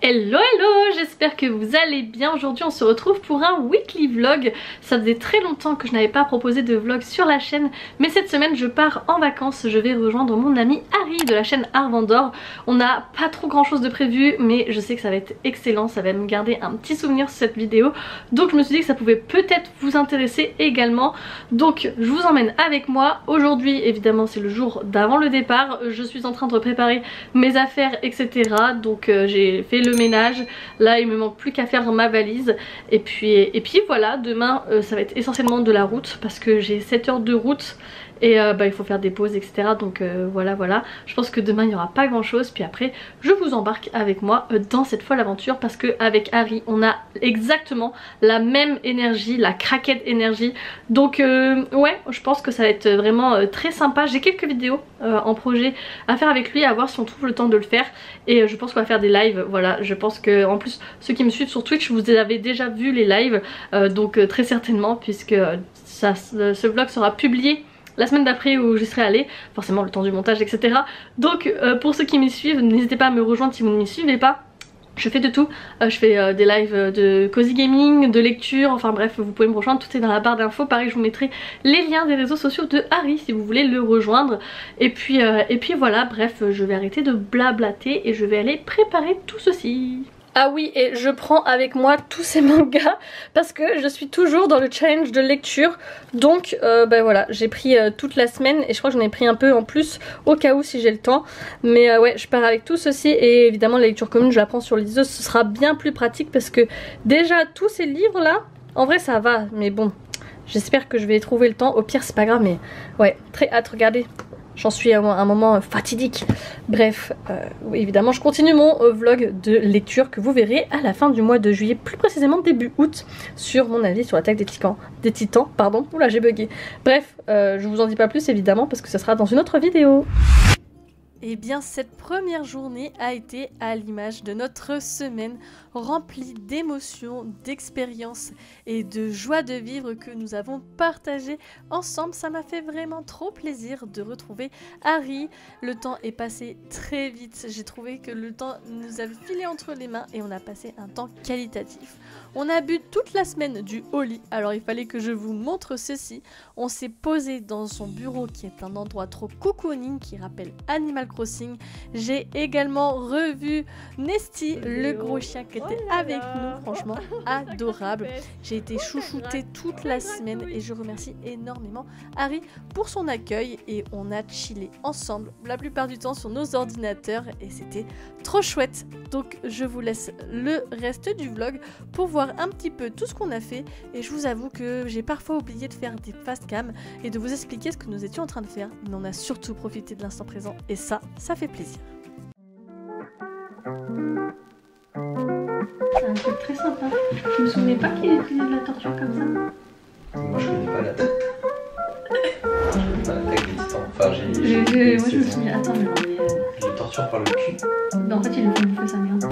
Hello hello, j'espère que vous allez bien. Aujourd'hui on se retrouve pour un weekly vlog. Ça faisait très longtemps que je n'avais pas proposé de vlog sur la chaîne, mais cette semaine je pars en vacances. Je vais rejoindre mon ami Harry de la chaîne Arvandor. On n'a pas trop grand chose de prévu, mais je sais que ça va être excellent. Ça va me garder un petit souvenir sur cette vidéo, donc je me suis dit que ça pouvait peut-être vous intéresser également. Donc je vous emmène avec moi. Aujourd'hui évidemment c'est le jour d'avant le départ. Je suis en train de préparer mes affaires etc. Donc j'ai fait le ménage, là il me manque plus qu'à faire ma valise et puis voilà, demain ça va être essentiellement de la route parce que j'ai 7 heures de route et il faut faire des pauses etc. Donc voilà, je pense que demain il n'y aura pas grand chose, puis après je vous embarque avec moi dans cette folle aventure parce que avec Harry on a exactement la même énergie, la craquette énergie, donc ouais je pense que ça va être vraiment très sympa. J'ai quelques vidéos en projet à faire avec lui, à voir si on trouve le temps de le faire, et je pense qu'on va faire des lives. Voilà, je pense que en plus ceux qui me suivent sur Twitch vous avez déjà vu les lives, donc très certainement, puisque ce vlog sera publié la semaine d'après où j'y serai allée, forcément le temps du montage etc. Donc pour ceux qui m'y suivent, n'hésitez pas à me rejoindre si vous ne m'y suivez pas. Je fais de tout, je fais des lives de cozy gaming, de lecture, enfin bref vous pouvez me rejoindre, tout est dans la barre d'infos. Pareil je vous mettrai les liens des réseaux sociaux de Harry si vous voulez le rejoindre. Et puis voilà, bref je vais arrêter de blablater et je vais aller préparer tout ceci. Ah oui, et je prends avec moi tous ces mangas parce que je suis toujours dans le challenge de lecture. Donc voilà, j'ai pris toute la semaine et je crois que j'en ai pris un peu en plus au cas où si j'ai le temps. Mais ouais, je pars avec tout ceci, et évidemment la lecture commune je la prends sur liseuse, ce sera bien plus pratique parce que déjà tous ces livres là, en vrai ça va, mais bon, j'espère que je vais trouver le temps. Au pire c'est pas grave, mais ouais, très hâte, regardez. J'en suis à un moment fatidique. Bref, oui, évidemment je continue mon vlog de lecture que vous verrez à la fin du mois de juillet, plus précisément début août, sur mon avis sur l'attaque des titans, pardon, oula j'ai bugué. Bref, je vous en dis pas plus évidemment parce que ça sera dans une autre vidéo. Et bien cette première journée a été à l'image de notre semaine, remplie d'émotions, d'expériences et de joie de vivre que nous avons partagé ensemble. Ça m'a fait vraiment trop plaisir de retrouver Harry. Le temps est passé très vite, j'ai trouvé que le temps nous a filé entre les mains et on a passé un temps qualitatif. On a bu toute la semaine du Oli, alors il fallait que je vous montre ceci. On s'est posé dans son bureau qui est un endroit trop cocooning qui rappelle Animal Crossing. J'ai également revu Nesty, le gros chien qui était avec nous, franchement adorable. J'ai été chouchoutée toute la semaine et je remercie énormément Harry pour son accueil, et on a chillé ensemble la plupart du temps sur nos ordinateurs et c'était trop chouette. Donc je vous laisse le reste du vlog pour voir un petit peu tout ce qu'on a fait, et je vous avoue que j'ai parfois oublié de faire des fast cam et de vous expliquer ce que nous étions en train de faire, mais on a surtout profité de l'instant présent et ça fait plaisir. C'est un truc très sympa. Je me souvenais pas qu'il utilisait de la torture comme ça. Moi je connais pas la tête. L'attaque des titans. Enfin moi je me suis dit attends mais je le torture par le cul. Non, en fait il lui fait sa merde.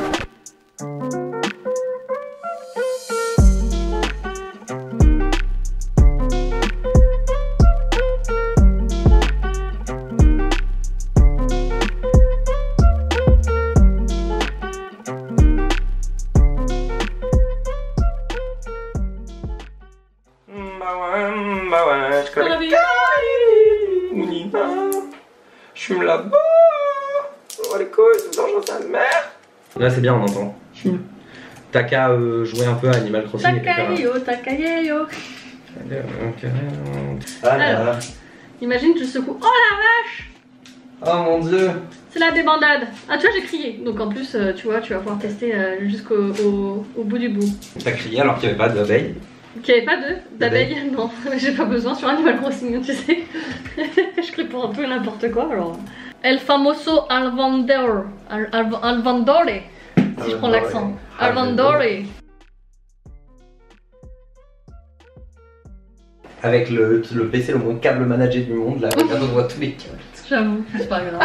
Je me la bats. Oh les couilles, tout dans sa mère. Là c'est bien, on entend. T'as qu'à jouer un peu à Animal Crossing. Takayeyo. Alors, imagine tu secoues. Oh la vache. oh mon dieu. C'est la débandade. Ah tu vois j'ai crié. Donc en plus tu vois tu vas pouvoir tester jusqu'au bout du bout. T'as crié alors qu'il n'y avait pas d'abeilles. Qu'il n'y avait pas d'abeilles. Non, j'ai pas besoin sur Animal Crossing, tu sais. Je crie pour un peu n'importe quoi alors. El famoso Alvandor. Alvandore. Si je prends l'accent. Alvandore. Avec le PC le moins câble managé du monde, là, regarde, on voit tous les câbles. J'avoue, c'est pas grave.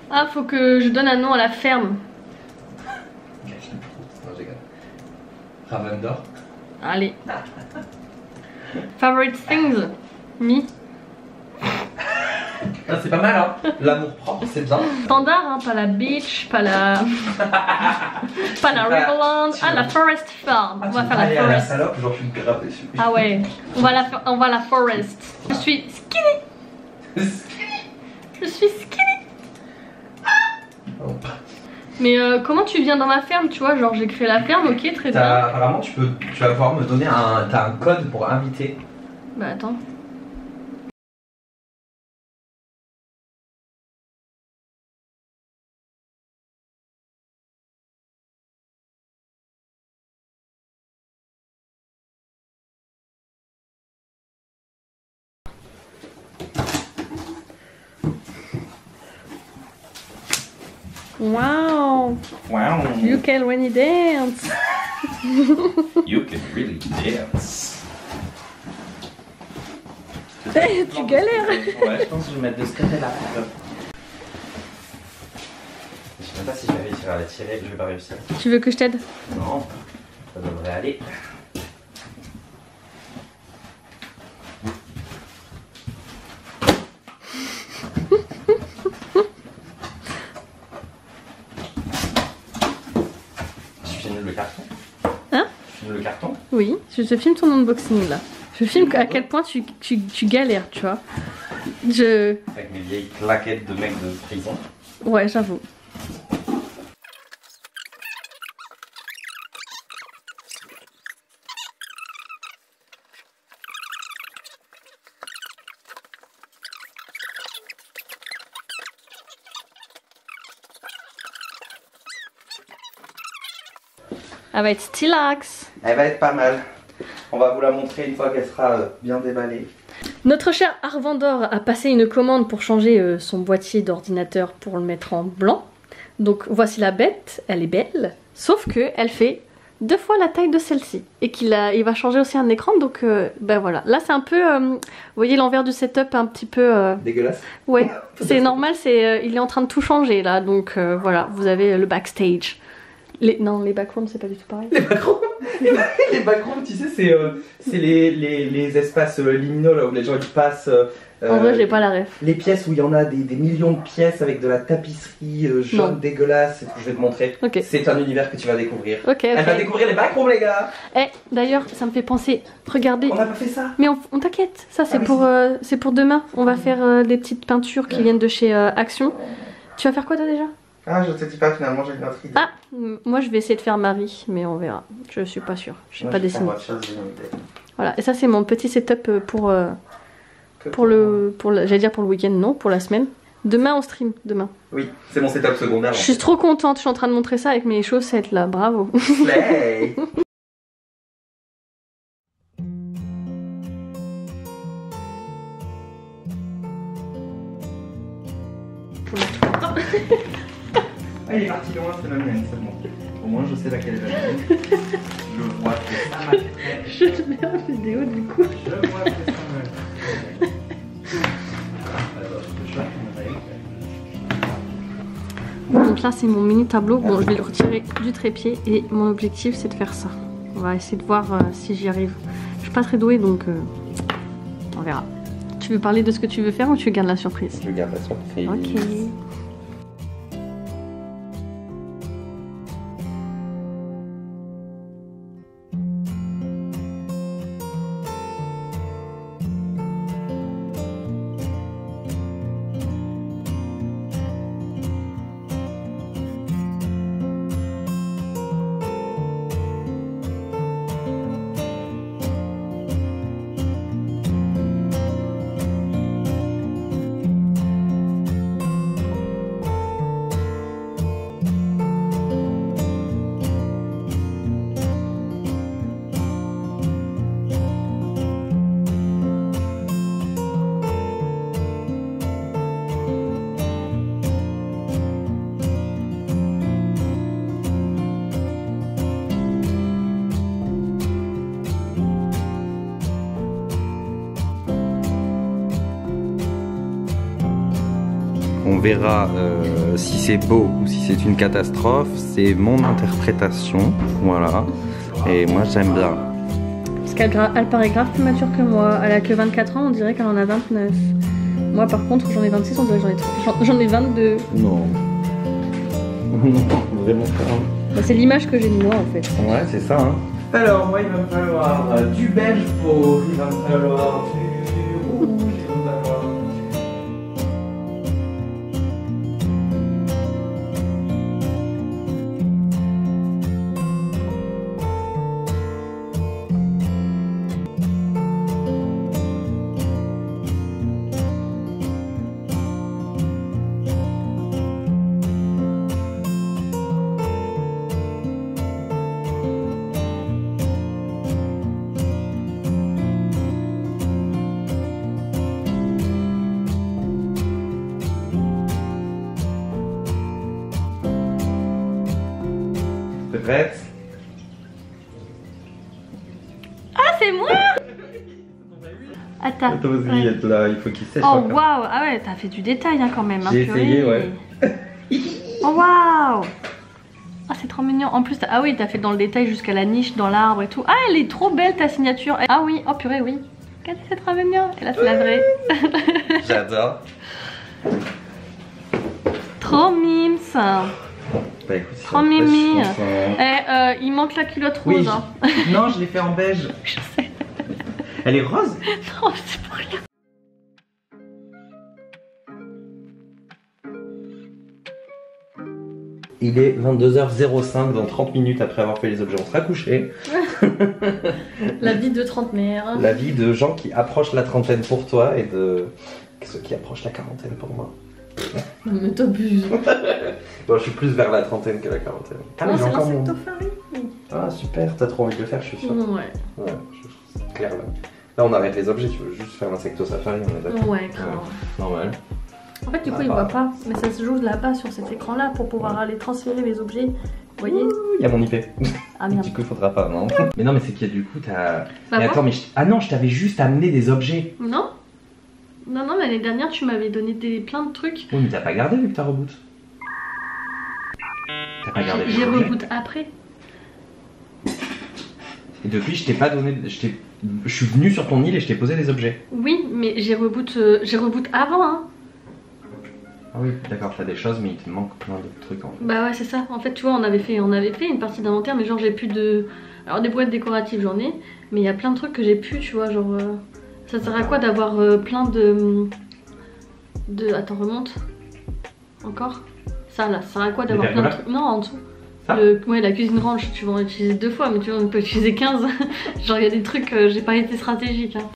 Ah, faut que je donne un nom à la ferme. Non, je rigole. Ravendor. Allez. Favorite things? Me. Ah, c'est pas mal, hein. L'amour propre, c'est bien. Standard, hein, pas la beach, pas la... pas la Riverland. Ah, la Forest Farm. On va faire la à la Forest. salope, j'en suis grave déçu. Ah ouais, on va la Forest. Je suis skinny. Je suis skinny. Oh. Mais comment tu viens dans ma ferme, tu vois? Genre j'ai créé la ferme, ok, très bien. Apparemment, tu vas pouvoir me donner t'as un code pour inviter. Bah attends. Wow! Wow. You can really dance! You can really dance. Tu galères! Ouais, je pense que je vais mettre de ce côté-là. Je sais même pas si je vais réussir à la tirer, je vais pas réussir. Tu veux que je t'aide? Non, ça devrait aller. Le carton. Hein? Tu filmes le carton? Oui, je te filme ton unboxing là. Je filme à quel point tu galères, tu vois. Avec mes vieilles claquettes de mecs de prison. Ouais, j'avoue. Elle va être stylax. Elle va être pas mal. On va vous la montrer une fois qu'elle sera bien déballée. Notre cher Arvandor a passé une commande pour changer son boîtier d'ordinateur pour le mettre en blanc. Donc voici la bête, elle est belle, sauf que elle fait 2 fois la taille de celle-ci. Et il va changer aussi un écran, donc ben voilà. Là c'est un peu, vous voyez l'envers du setup un petit peu... Dégueulasse. Ouais, c'est normal, il est en train de tout changer là, donc voilà, vous avez le backstage. Non, les backrooms c'est pas du tout pareil. Les backrooms les backrooms, tu sais, c'est les espaces liminaux là où les gens ils passent. En vrai, j'ai pas la ref. Les pièces où il y en a des millions de pièces avec de la tapisserie jaune Non. dégueulasse, c'est ce que je vais te montrer. Ok. C'est un univers que tu vas découvrir. Ok, Elle va découvrir les backrooms, les gars. Eh, d'ailleurs, ça me fait penser, regardez. On n'a pas fait ça. Mais on t'inquiète, ça c'est pour demain. On va faire des petites peintures qui viennent de chez Action. Tu vas faire quoi toi déjà? Ah, je te dis pas, finalement j'ai une autre idée. Ah, moi je vais essayer de faire Marie, mais on verra. Je suis pas sûre, je sais pas dessiner. Voilà, et ça c'est mon petit setup pour le week-end, non, pour la semaine. Demain on stream, demain. Oui, c'est mon setup secondaire. Je suis trop contente, je suis en train de montrer ça avec mes chaussettes là, bravo. Play. Ah, il est parti loin, c'est la mienne, c'est bon. Au moins, je sais laquelle est la mienne. Je vois que ça m'a fait. Je te mets en vidéo du coup. Je vois que ça m'a fait. Alors, je vais Donc là c'est mon mini tableau. Bon, je vais le retirer du trépied et mon objectif c'est de faire ça. On va essayer de voir si j'y arrive. Je suis pas très douée donc on verra. Tu veux parler de ce que tu veux faire ou tu gardes la surprise? Je garde la surprise. Ok. On verra si c'est beau ou si c'est une catastrophe. C'est mon interprétation. Voilà. Et moi j'aime bien. Parce qu'elle paraît grave plus mature que moi. Elle a que 24 ans, on dirait qu'elle en a 29. Moi par contre j'en ai 26, on dirait que j'en ai 22. Non. Non, vraiment pas. Bah, c'est l'image que j'ai de moi en fait. Ouais, c'est ça. Hein. Alors moi il va me falloir du beige fauve, il va me falloir du rouge, il va me falloir... Prête? Ah c'est moi. Attends. Toi aussi, là, il faut qu'il sèche. Oh waouh. Ah ouais, t'as fait du détail hein, quand même. J'ai essayé, ouais. Oh waouh. Ah c'est trop mignon. En plus, ah oui, t'as fait dans le détail jusqu'à la niche dans l'arbre et tout. Ah elle est trop belle ta signature. Ah oui, oh purée oui. C'est trop mignon. Et là c'est la vraie. J'adore. Trop mimes. Bah écoute, trop mimi. Il manque la culotte rose. Oui, hein. Non, je l'ai fait en beige. Je sais. Elle est rose? Non, c'est pour rien. Il est 22h05, dans 30 minutes après avoir fait les objets, on sera couché. La vie de trentenaire. La vie de gens qui approchent la trentaine pour toi et de ceux qui approchent la quarantaine pour moi. Non mais t'abuses. Bon, je suis plus vers la trentaine que la quarantaine. Ah, non, mais c'est encore mon... l'insectopharie. Ah super, t'as trop envie de le faire, je suis sûr. Ouais. Ouais, c'est clair là. Là on arrête les objets, tu veux juste faire l'insectosafari, on est d'accord. Ouais, grave. Normal. En fait du coup il voit pas, mais ça se joue là-bas sur cet écran là pour pouvoir aller transférer les objets. Vous voyez? Il y a mon IP. Ah merde. Du coup il faudra pas, non? Mais non mais c'est qu'il y a du coup t'as... Bah, mais attends mais ah non, je t'avais juste amené des objets. Non. Non, non, l'année dernière, tu m'avais donné plein de trucs. Oui, mais t'as pas gardé vu que t'as reboot. T'as pas gardé. J'ai reboot après. Et depuis, je t'ai pas donné. Je suis venu sur ton île et je t'ai posé des objets. Oui, mais j'ai reboot avant, hein. Ah oui, d'accord, t'as des choses, mais il te manque plein de trucs en fait. Bah ouais, c'est ça. En fait, tu vois, on avait fait une partie d'inventaire, mais genre, j'ai plus de. Alors, des boîtes décoratives, j'en ai, mais il y a plein de trucs que j'ai plus, tu vois, genre. Ça sert à quoi d'avoir plein de... Attends, remonte. Encore. Ça là, ça sert à quoi d'avoir plein de trucs. Non, en dessous. Ouais, la cuisine range, tu vas en utiliser 2 fois, mais tu vois, on peut utiliser 15. Genre, il y a des trucs, j'ai pas été stratégique. Hein.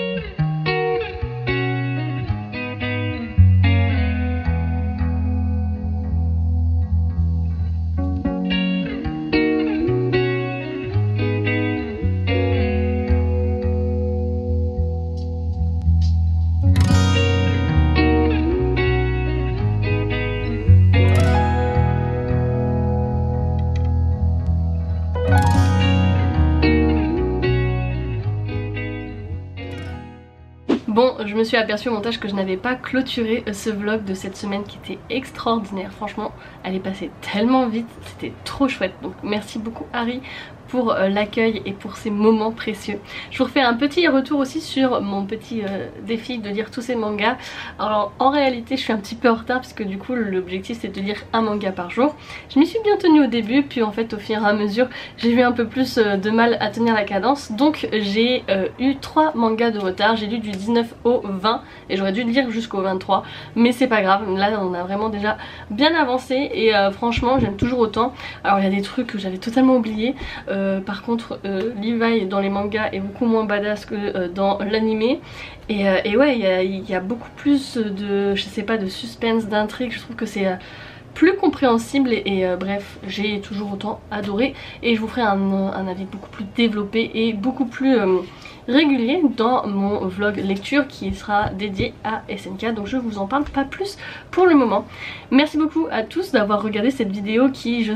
Bon, je me suis aperçue au montage que je n'avais pas clôturé ce vlog de cette semaine qui était extraordinaire. Franchement, elle est passée tellement vite, c'était trop chouette. Donc merci beaucoup Harry pour l'accueil et pour ces moments précieux. Je vous refais un petit retour aussi sur mon petit défi de lire tous ces mangas. Alors en réalité je suis un petit peu en retard parce que du coup l'objectif c'est de lire un manga par jour. Je m'y suis bien tenue au début, puis en fait au fur et à mesure j'ai eu un peu plus de mal à tenir la cadence. Donc j'ai eu 3 mangas de retard, j'ai lu du 19 au 20 et j'aurais dû lire jusqu'au 23. Mais c'est pas grave, là on a vraiment déjà bien avancé et franchement j'aime toujours autant. Alors il y a des trucs que j'avais totalement oubliés. Par contre Levi dans les mangas est beaucoup moins badass que dans l'animé et ouais il y a beaucoup plus de, je sais pas, de suspense, d'intrigue. Je trouve que c'est plus compréhensible et bref, j'ai toujours autant adoré et je vous ferai un avis beaucoup plus développé et beaucoup plus régulier dans mon vlog lecture qui sera dédié à SNK, donc je vous en parle pas plus pour le moment. Merci beaucoup à tous d'avoir regardé cette vidéo qui,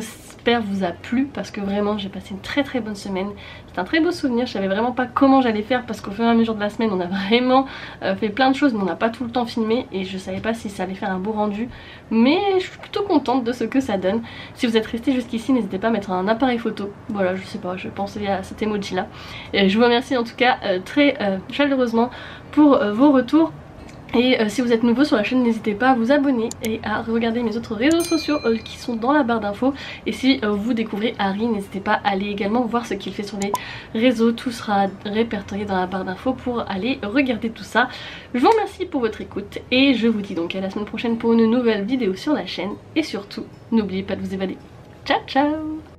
j'espère vous a plu parce que vraiment j'ai passé une très bonne semaine. C'est un très beau souvenir, je savais vraiment pas comment j'allais faire parce qu'au fur et à mesure de la semaine on a vraiment fait plein de choses mais on n'a pas tout le temps filmé et je savais pas si ça allait faire un beau rendu, mais je suis plutôt contente de ce que ça donne. Si vous êtes resté jusqu'ici, n'hésitez pas à mettre un appareil photo, voilà, je sais pas, je pensais à cet emoji là. Et je vous remercie en tout cas très chaleureusement pour vos retours. Et si vous êtes nouveau sur la chaîne, n'hésitez pas à vous abonner et à regarder mes autres réseaux sociaux qui sont dans la barre d'infos. Et si vous découvrez Harry, n'hésitez pas à aller également voir ce qu'il fait sur les réseaux. Tout sera répertorié dans la barre d'infos pour aller regarder tout ça. Je vous remercie pour votre écoute et je vous dis donc à la semaine prochaine pour une nouvelle vidéo sur la chaîne. Et surtout, n'oubliez pas de vous évader. Ciao ciao!